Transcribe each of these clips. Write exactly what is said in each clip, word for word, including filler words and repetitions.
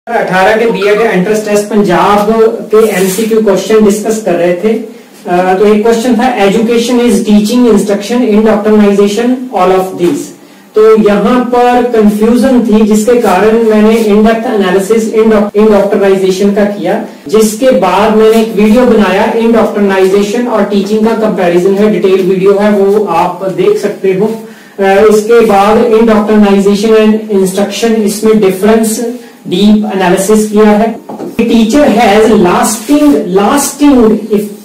अठारह के BEd entrance test Punjab के एमसीक्यू क्वेश्चन डिस्कस कर रहे थे। uh, तो एक क्वेश्चन था, education is teaching, instruction, indoctrination, all of this. तो यहाँ पर कंफ्यूजन थी, जिसके कारण मैंने इन डेप्थ एनालिसिस इंडोक्ट्रिनाइजेशन का किया, जिसके बाद मैंने एक वीडियो बनाया इंडोक्ट्रिनाइजेशन और टीचिंग का कंपैरिजन है, डिटेल वीडियो है, वो आप देख सकते हो। uh, इसके बाद इंडोक्ट्रिनाइजेशन एंड इंस्ट्रक्शन, इसमें डिफरेंस डीप एनालिसिस किया है। Teacher has lasting lasting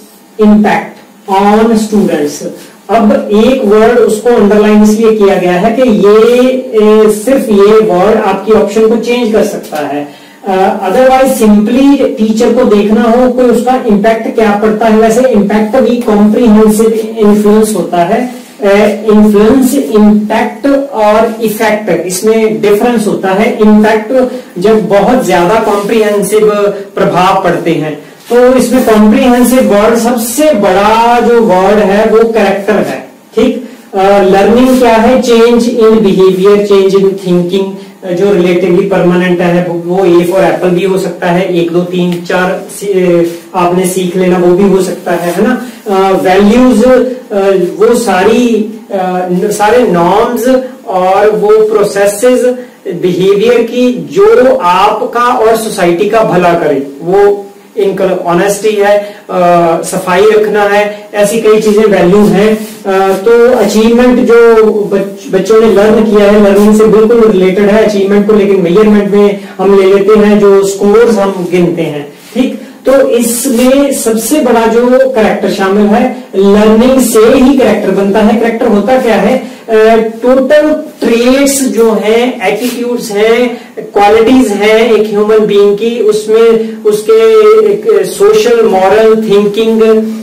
impact on students. अब एक वर्ड उसको अंडरलाइन इसलिए किया गया है कि ये ए, सिर्फ ये वर्ड आपकी ऑप्शन को चेंज कर सकता है। अदरवाइज सिंपली टीचर को देखना हो कोई उसका इम्पैक्ट क्या पड़ता है, वैसे इम्पैक्ट भी कॉम्प्रिहेंसिव इन्फ्लुएंस होता है। इन्फ्लुएंस, इम्पैक्ट और इफेक्ट, इसमें डिफरेंस होता है। इम्पैक्ट जब बहुत ज्यादा कॉम्प्रिहेंसिव प्रभाव पड़ते हैं, तो इसमें कॉम्प्रिहेंसिव वर्ड सबसे बड़ा जो वर्ड है वो कैरेक्टर है। ठीक, लर्निंग क्या है? Change in behaviour, change in thinking, जो रिलेटिवली परमानेंट है, वो ए फॉर एप्पल भी हो सकता है, एक दो तीन चार आपने सीख लेना वो भी हो सकता है, है ना। वैल्यूज, वो सारी आ, सारे नॉर्म्स और वो प्रोसेसेस बिहेवियर की जो आपका और सोसाइटी का भला करे, वो इनका ऑनेस्टी है, आ, सफाई रखना है, ऐसी कई चीजें वैल्यू हैं। आ, तो अचीवमेंट जो बच, बच्चों ने लर्न किया है, लर्निंग से बिल्कुल रिलेटेड है अचीवमेंट को, लेकिन मेजरमेंट में हम ले लेते हैं जो स्कोर्स हम गिनते हैं। ठीक, तो इसमें सबसे बड़ा जो कैरेक्टर शामिल है, लर्निंग से ही कैरेक्टर बनता है। कैरेक्टर होता क्या है? टोटल ट्रेट्स जो हैं, एटीट्यूड्स हैं, क्वालिटीज हैं एक ह्यूमन बीइंग की, उसमें उसके social, moral, thinking,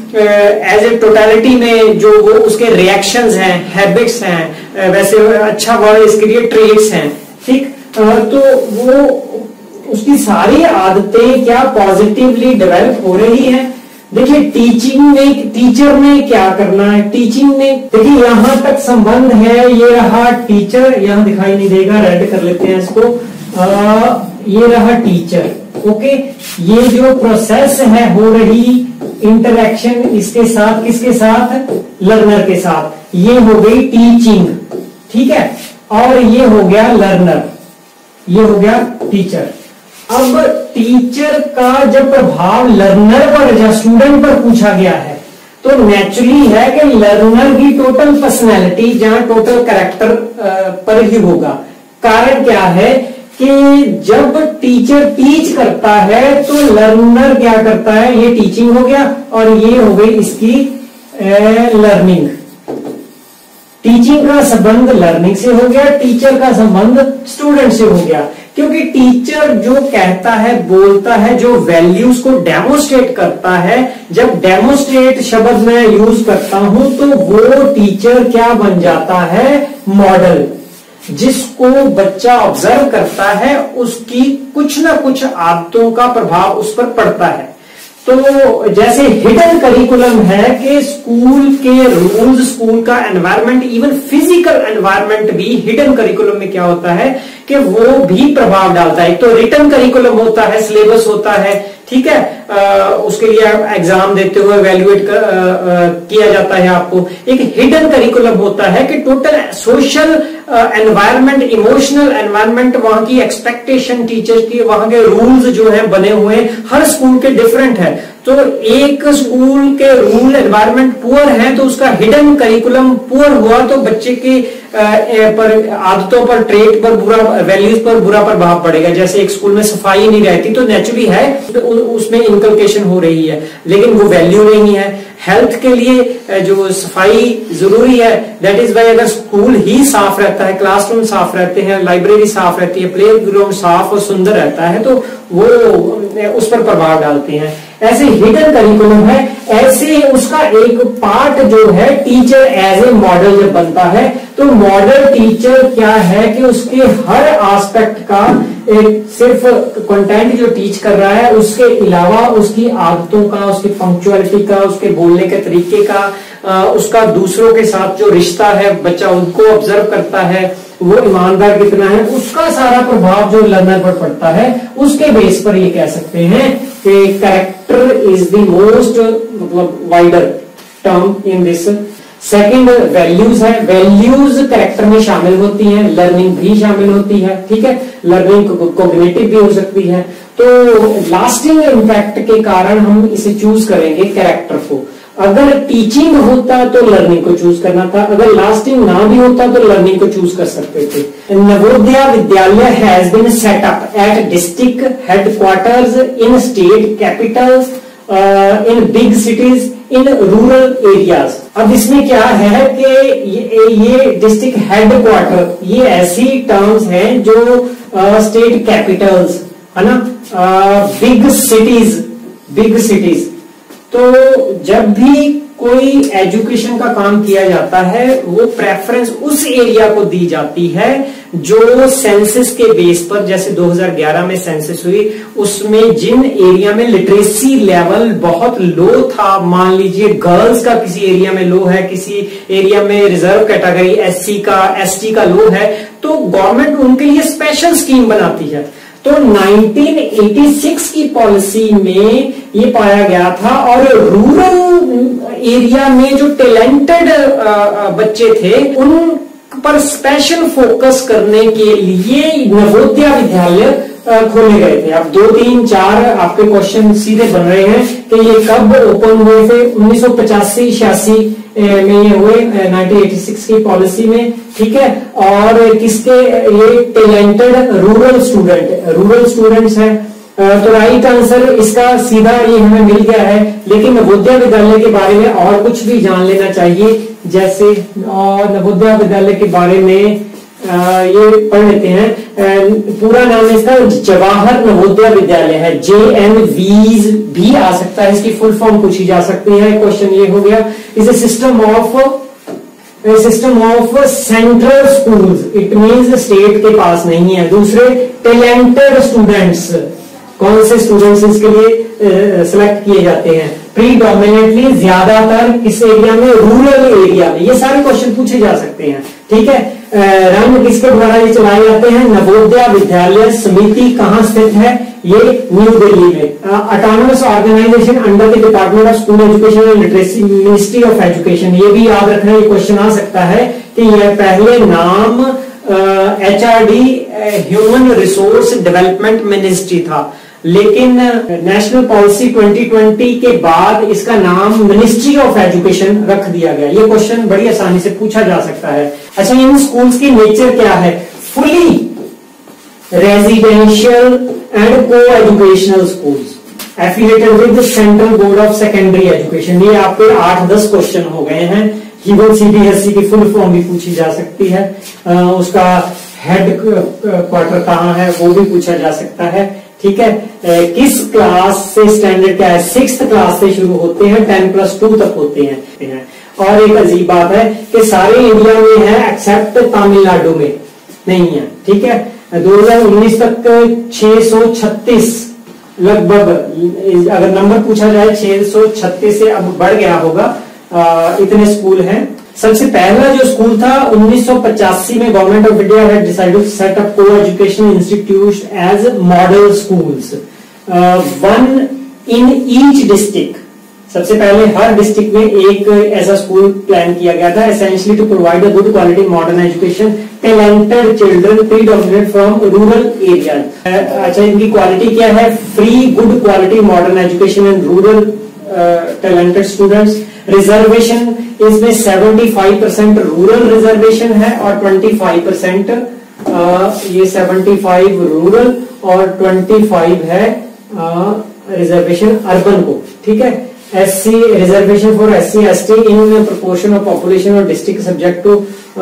as a totality में जो वो उसके रिएक्शंस हैं, हैबिट्स हैं, वैसे अच्छा वर्ड इसके लिए ट्रेट्स हैं। ठीक, तो वो उसकी सारी आदतें क्या पॉजिटिवली डेवलप हो रही हैं। देखिए टीचिंग में टीचर ने क्या करना है, टीचिंग ने देखिए यहां तक संबंध है, ये रहा टीचर, यहां दिखाई नहीं देगा, रेड कर लेते हैं इसको, आ, ये रहा टीचर। ओके, ये जो प्रोसेस है हो रही इंटरेक्शन इसके साथ, किसके साथ? लर्नर के साथ, ये हो गई टीचिंग। ठीक है, और ये हो गया लर्नर, ये हो गया टीचर। अब टीचर का जब प्रभाव लर्नर पर या स्टूडेंट पर पूछा गया है, तो नेचुरली है कि लर्नर की टोटल पर्सनैलिटी जहां टोटल कैरेक्टर पर ही होगा। कारण क्या है कि जब टीचर टीच करता है तो लर्नर क्या करता है? ये टीचिंग हो गया और ये हो गई इसकी लर्निंग। टीचिंग का संबंध लर्निंग से हो गया, टीचर का संबंध स्टूडेंट से हो गया। क्योंकि टीचर जो कहता है, बोलता है, जो वैल्यूज को डेमोस्ट्रेट करता है, जब डेमोस्ट्रेट शब्द मैं यूज करता हूं तो वो टीचर क्या बन जाता है? मॉडल। जिसको बच्चा ऑब्जर्व करता है उसकी कुछ ना कुछ आदतों का प्रभाव उस पर पड़ता है। तो जैसे हिडन करिकुलम है कि स्कूल के रूल्स, स्कूल का एनवायरनमेंट, इवन फिजिकल एनवायरनमेंट भी हिडन करिकुलम में क्या होता है कि वो भी प्रभाव डालता है। तो रिटन करिकुलम होता है, सिलेबस होता है, ठीक है, आ, उसके लिए आप एग्जाम देते हुए वैल्यूएट किया जाता है आपको। एक हिडन करिकुलम होता है कि total social environment, emotional environment, वहां की एक्सपेक्टेशन टीचर की, वहां के रूल्स जो है बने हुए, हर स्कूल के डिफरेंट है। तो एक स्कूल के रूल एनवायरनमेंट पुअर है तो उसका हिडन करिकुलम पुअर हुआ, तो बच्चे के पर आदतों पर, ट्रेट पर बुरा, वैल्यूज पर बुरा प्रभाव पड़ेगा। जैसे एक स्कूल में सफाई नहीं रहती तो नेचुरली है तो उसमें इनकलकेशन हो रही है, लेकिन वो वैल्यू नहीं है। हेल्थ के लिए जो सफाई जरूरी है, दैट इज वाई अगर स्कूल ही साफ रहता है, क्लासरूम साफ रहते हैं, लाइब्रेरी साफ रहती है, प्ले ग्राउंड साफ और सुंदर रहता है, तो वो उस पर प्रभाव डालते हैं। ऐसे हिडन करिकुलम है, ऐसे उसका एक पार्ट जो है टीचर एज ए मॉडल जब बनता है, तो मॉडल टीचर क्या है कि उसके हर एस्पेक्ट का, एक सिर्फ कंटेंट जो टीच कर रहा है उसके अलावा उसकी आदतों का, उसकी पंक्चुअलिटी का, उसके बोलने के तरीके का, उसका दूसरों के साथ जो रिश्ता है, बच्चा उनको ऑब्जर्व करता है, वो ईमानदार कितना है, उसका सारा प्रभाव जो लर्नर पर पड़ता है, उसके बेस पर ये कह सकते हैं कि कैरेक्टर इज द मोस्ट मतलब wider term in this. Second values है, वैल्यूज कैरेक्टर में शामिल होती हैं, लर्निंग भी शामिल होती है, ठीक है, लर्निंग कॉग्निटिव भी हो सकती है। तो लास्टिंग इम्पैक्ट के कारण हम इसे चूज करेंगे कैरेक्टर को। अगर टीचिंग होता तो लर्निंग को चूज करना था, अगर लास्टिंग ना भी होता तो लर्निंग को चूज कर सकते थे। Navodaya Vidyalaya has been set up at district headquarters in state capitals in big cities in rural areas. अब इसमें क्या है कि ये, ये डिस्ट्रिक्ट हेडक्वार्टर, ये ऐसी टर्म्स हैं जो स्टेट कैपिटल्स है ना, बिग सिटीज, बिग सिटीज। तो जब भी कोई एजुकेशन का काम किया जाता है वो प्रेफरेंस उस एरिया को दी जाती है जो सेंसस के बेस पर, जैसे दो हज़ार ग्यारह में सेंसस हुई, उसमें जिन एरिया में लिटरेसी लेवल बहुत लो था, मान लीजिए गर्ल्स का किसी एरिया में लो है, किसी एरिया में रिजर्व कैटेगरी एससी का एसटी का लो है, तो गवर्नमेंट उनके लिए स्पेशल स्कीम बनाती है। तो नाइनटीन एटी सिक्स की पॉलिसी में ये पाया गया था, और रूरल एरिया में जो टैलेंटेड बच्चे थे उन पर स्पेशल फोकस करने के लिए नवोदय विद्यालय खोले गए थे। अब दो तीन चार आपके क्वेश्चन सीधे बन रहे हैं कि ये कब ओपन हुए थे, उन्नीस सौ पचासी छियासी में ये हुए, नाइनटीन एटी सिक्स की पॉलिसी में, ठीक है। और किसके, ये talented rural student, rural students हैं। तो राइट आंसर इसका सीधा ये हमें मिल गया है। लेकिन नवोदय विद्यालय के बारे में और कुछ भी जान लेना चाहिए, जैसे और नवोदय विद्यालय के बारे में आ, ये पढ़ लेते हैं। आ, पूरा नाम इसका जवाहर नवोदय विद्यालय है, जे एन वीज भी आ सकता है, इसकी फुल फॉर्म पूछी जा सकती है। क्वेश्चन ये हो गया, is a system of system of central schools, it means state के पास नहीं है। दूसरे टैलेंटेड स्टूडेंट्स, कौन से स्टूडेंट्स इसके लिए सिलेक्ट किए जाते हैं, प्रीडोमिनेटली ज्यादातर किस एरिया में, रूरल एरिया में। ये सारे क्वेश्चन पूछे जा सकते हैं, ठीक है। रंग किसके द्वारा ये चलाए जाते हैं, नवोदय विद्यालय समिति कहां स्थित है, ये न्यू दिल्ली में। Autonomous organization under the department of school education and literacy, ministry of education. ये भी याद रखना, ये क्वेश्चन आ सकता है कि यह पहले नाम H R D human resource development ministry था, लेकिन नेशनल पॉलिसी ट्वेंटी ट्वेंटी के बाद इसका नाम मिनिस्ट्री ऑफ एजुकेशन रख दिया गया। ये क्वेश्चन बड़ी आसानी से पूछा जा सकता है। अच्छा, इन स्कूल्स की नेचर क्या है, fully residential and coeducational schools affiliated with central board of secondary education. ये आपके आठ दस क्वेश्चन हो गए हैं। इवन सीबीएसई की फुल फॉर्म भी पूछी जा सकती है, आ, उसका हेड क्वार्टर कहाँ है वो भी पूछा जा सकता है, ठीक है। ए, किस क्लास से स्टैंडर्ड क्या है, सिक्स क्लास से शुरू होते हैं, टेन प्लस टू तक होते हैं। और एक अजीब बात है कि सारे इंडिया में है एक्सेप्ट तमिलनाडु में नहीं है, ठीक है। दो हज़ार उन्नीस तक छह सौ छत्तीस लगभग, अगर नंबर पूछा जाए छह सौ छत्तीस से अब बढ़ गया होगा, आ, इतने स्कूल हैं। सबसे पहला जो स्कूल था उन्नीस सौ पचासी में government of India had decided to set up coeducation institute as model schools, one in each district. सबसे पहले हर डिस्ट्रिक्ट में एक ऐसा स्कूल प्लान किया गया था, essentially to provide a good quality modern education talented children predominate from rural area. अच्छा, इनकी क्वालिटी क्या है, free good quality modern education in rural talented students. Reservation इसमें पचहत्तर परसेंट रूरल रिजर्वेशन है और पच्चीस परसेंट ये पचहत्तर रूरल और पच्चीस है रिजर्वेशन अर्बन को, ठीक है। SC reservation for SC ST in proportion of population और डिस्ट्रिक्ट सब्जेक्ट टू,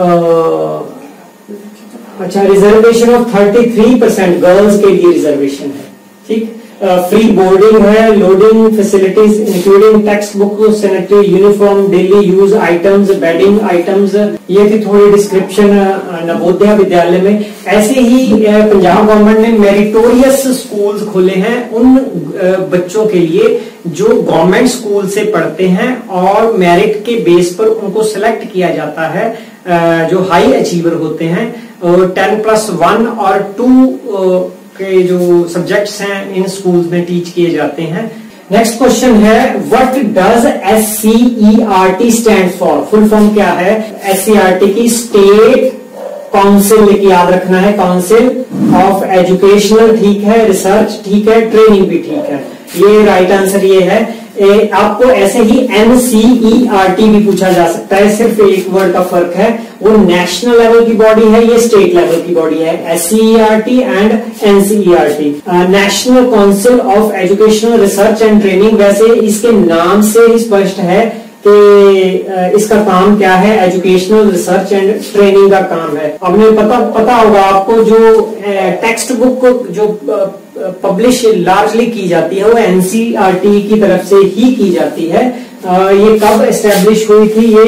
अच्छा, रिजर्वेशन ऑफ तैंतीस परसेंट गर्ल्स के लिए रिजर्वेशन है, ठीक। फ्री बोर्डिंग है, lodging facilities including text book, sanitary uniform, daily use items, bedding items. ये थी थोड़ी डिस्क्रिप्शन नवोदय विद्यालय में। ऐसे ही पंजाब गवर्नमेंट ने मेरिटोरियस स्कूल्स खोले हैं उन बच्चों के लिए जो गवर्नमेंट स्कूल से पढ़ते हैं और मेरिट के बेस पर उनको सिलेक्ट किया जाता है, जो हाई अचीवर होते हैं। टेन प्लस वन और टू के जो सब्जेक्ट्स हैं इन स्कूल्स में टीच किए जाते हैं। नेक्स्ट क्वेश्चन है, what does S C E R T stand for? Full form क्या है एस सी आर टी की? स्टेट काउंसिल, याद रखना है, काउंसिल ऑफ एजुकेशनल, ठीक है, रिसर्च ठीक है, ट्रेनिंग भी ठीक है। ये राइट आंसर ये है। ए, आपको ऐसे ही N C E R T भी पूछा जा सकता है, सिर्फ एक वर्ड का फर्क है, वो नेशनल लेवल की बॉडी है, ये स्टेट लेवल की बॉडी है, S C E R T and N C E R T, national council of educational research and training. वैसे इसके नाम से ही स्पष्ट है कि इसका काम क्या है, एजुकेशनल रिसर्च एंड ट्रेनिंग का काम है। अब मैं पता पता होगा आपको, जो टेक्स्ट बुक जो पब्लिश लार्जली की जाती है वो N C E R T की तरफ से ही की जाती है। ये कब एस्टेब्लिश हुई थी? ये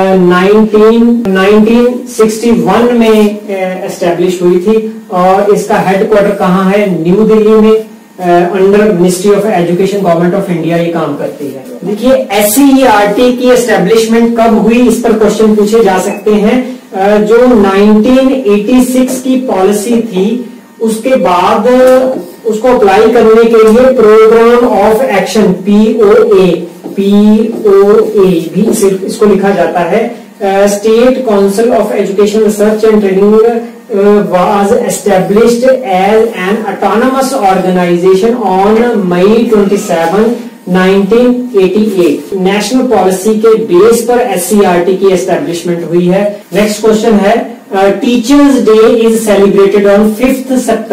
नाइनटीन सिक्सटी वन में एस्टेब्लिश हुई थी और इसका हेडक्वार्टर कहाँ है? न्यू दिल्ली में, under ministry of education, government of India ये काम करती है। देखिए S C E R T की एस्टेब्लिशमेंट कब हुई, इस पर क्वेश्चन पूछे जा सकते हैं। जो नाइनटीन एटी सिक्स की पॉलिसी थी उसके बाद उसको अप्लाई करने के लिए programme of action P O A, P O A भी सिर्फ इसको लिखा जाता है, state council of education research and training was established as an autonomous organization on May twenty seven nineteen eighty eight. National policy के base पर S C R T की establishment हुई है। नेक्स्ट क्वेश्चन है, teachers day is celebrated on fifth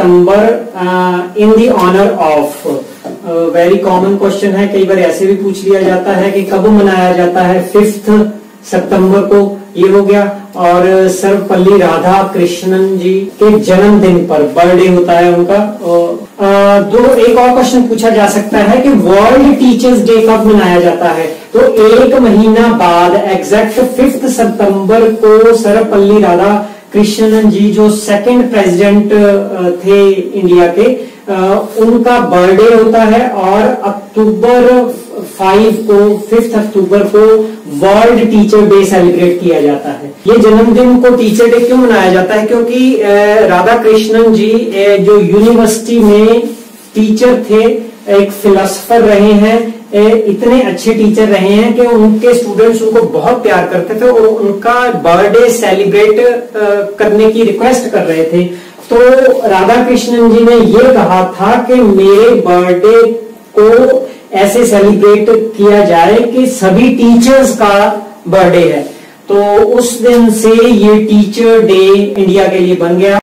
September in the honour of. Very common question है, कई बार ऐसे भी पूछ लिया जाता है कि कब मनाया जाता है? फिफ्थ सितंबर को, ये हो गया। और सर्वपल्ली राधा कृष्णन जी के जन्मदिन पर, बर्थडे होता है उनका। आ, दो एक और क्वेश्चन पूछा जा सकता है कि वर्ल्ड टीचर्स डे कब मनाया जाता है? तो एक महीना बाद, एग्जैक्ट फिफ्थ सितंबर को सर्वपल्ली राधा कृष्णन जी जो सेकंड प्रेसिडेंट थे इंडिया के, उनका बर्थडे होता है और अक्टूबर फाइव को फिफ्थ अक्टूबर को वर्ल्ड टीचर डे सेलिब्रेट किया जाता है। ये जन्मदिन को टीचर डे क्यों मनाया जाता है? क्योंकि राधा कृष्णन जी जो यूनिवर्सिटी में टीचर थे, एक फिलोसफर रहे हैं, इतने अच्छे टीचर रहे हैं कि उनके स्टूडेंट्स उनको बहुत प्यार करते थे और उनका बर्थडे सेलिब्रेट करने की रिक्वेस्ट कर रहे थे। तो राधा कृष्णन जी ने ये कहा था कि मेरे बर्थडे को ऐसे सेलिब्रेट किया जाए कि सभी टीचर्स का बर्थडे है। तो उस दिन से ये टीचर डे इंडिया के लिए बन गया।